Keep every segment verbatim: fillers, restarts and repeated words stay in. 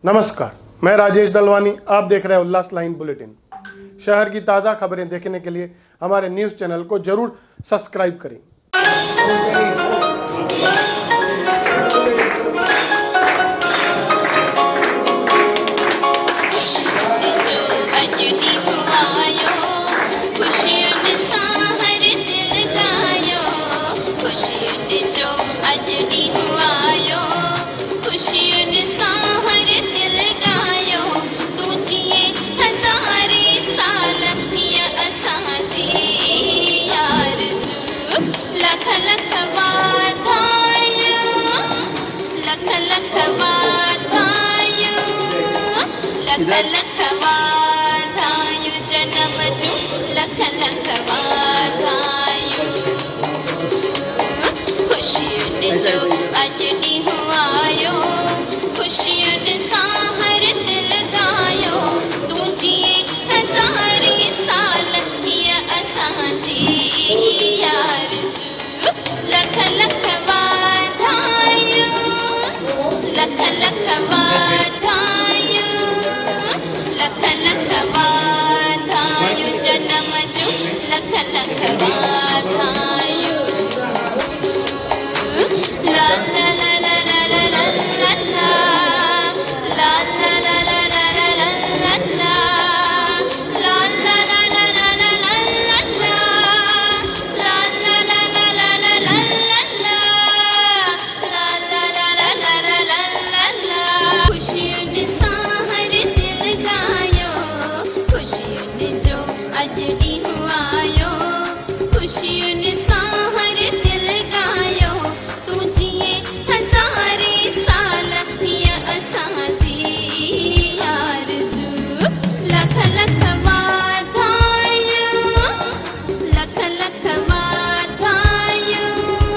नमस्कार, मैं राजेश दलवानी। आप देख रहे हैं उल्लास लाइन बुलेटिन। शहर की ताज़ा खबरें देखने के लिए हमारे न्यूज़ चैनल को जरूर सब्सक्राइब करें। लख लख वाधायूं, लख लख वाधायूं, लख लख वाधायूं जन्म जूं, लख लख वाधायूं। ख़ुशियुनि जो अॼु ॾींहुं आयो, ख़ुशियुनि सां हर दिल गायो। तूं जिए हज़ारी साल, हीअ असांजी आरज़ू। लख लख वाधायूं, लख लख वाधायूं, लख लख वाधायूं जन्म जूं, लख लख वाधायूं। ला ला ला ला ला ला ला ला ला ला ला ला ला ला ला ला ला लख लख वाधायूं, लख लख वाधायूं,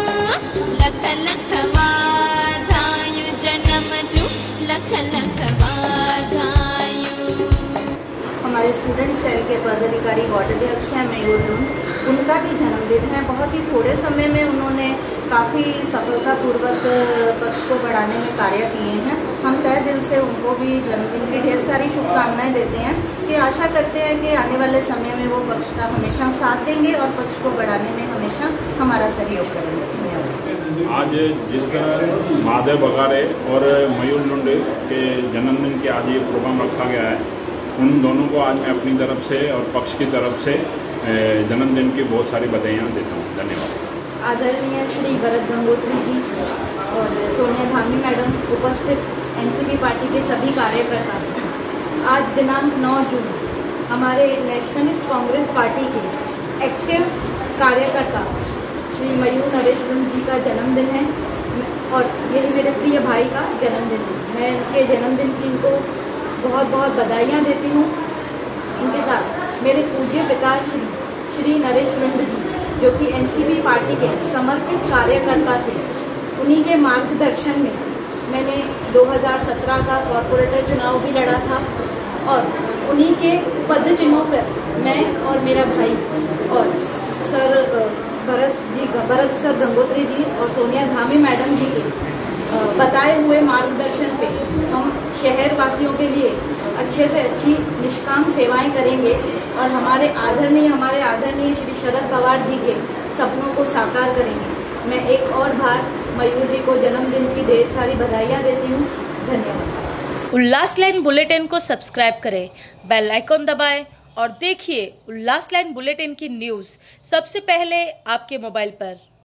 लख लख वाधायूं जन्म जूं, लख लख वाधायूं। हमारे स्टूडेंट सेल के पदाधिकारी वार्ड अध्यक्ष हैं मयूर लुंड, उनका भी जन्मदिन है। बहुत ही थोड़े समय में उन्होंने काफ़ी सफलतापूर्वक पक्ष को बढ़ाने में कार्य किए हैं। हम तहे दिल से उनको भी जन्मदिन की ढेर सारी शुभकामनाएं देते हैं कि आशा करते हैं कि आने वाले समय में वो पक्ष का हमेशा साथ देंगे और पक्ष को बढ़ाने में हमेशा हमारा सहयोग करेंगे। धन्यवाद। आज जिस तरह महादेव बगारे और मयूर लुंड के जन्मदिन के आज ये प्रोग्राम रखा गया है, उन दोनों को आज मैं अपनी तरफ से और पक्ष की तरफ से जन्मदिन की बहुत सारी बधाइयाँ देता हूँ। धन्यवाद। आदरणीय श्री भरत गंगोत्री जी और सोनिया धामी मैडम, उपस्थित एनसीपी पार्टी के सभी कार्यकर्ता, आज दिनांक नौ जून हमारे नेशनलिस्ट कांग्रेस पार्टी के एक्टिव कार्यकर्ता श्री मयूर नरेश लुंड जी का जन्मदिन है और यही मेरे प्रिय भाई का जन्मदिन है। मैं इनके जन्मदिन की इनको बहुत बहुत बधाइयाँ देती हूँ। इनके साथ मेरे पूज्य पिता श्री श्री नरेश लुंड जी, जो कि एनसीपी पार्टी के समर्पित कार्यकर्ता थे, उन्हीं के मार्गदर्शन में मैंने दो हज़ार सत्रह का कॉरपोरेटर चुनाव भी लड़ा था और उन्हीं के पद चिन्हों पर मैं और मेरा भाई और सर भरत जी भरत सर गंगोत्री जी और सोनिया धामी मैडम जी के बताए हुए मार्गदर्शन पे हम शहर वासियों के लिए अच्छे से अच्छी निष्काम सेवाएं करेंगे और हमारे आदरणीय हमारे आदरणीय श्री शरद पवार जी के सपनों को साकार करेंगे। मैं एक और बार मयूर जी को जन्मदिन की ढेर सारी बधाइयाँ देती हूँ। धन्यवाद। उल्लास लाइन बुलेटिन को सब्सक्राइब करें, बेल आइकॉन दबाएं और देखिए उल्लास लाइन बुलेटिन की न्यूज़ सबसे पहले आपके मोबाइल पर।